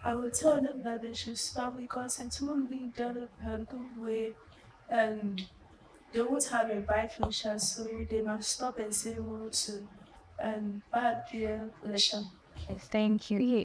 I would tell them that they should stop because it won't be done in a good way, and they won't have a bright future, so they must stop and say no to bad peer pressure. Thank you.